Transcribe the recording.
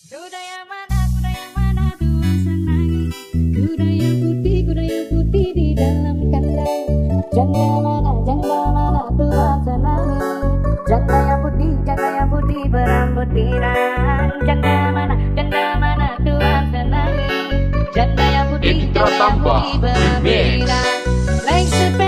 Kuda yang mana Tuhan senangi. Kuda yang putih di dalam kandang. Janda mana Tuhan senangi. Janda yang putih berambut pirang. Janda mana Tuhan senangi. Janda yang putih berambut pirang. Like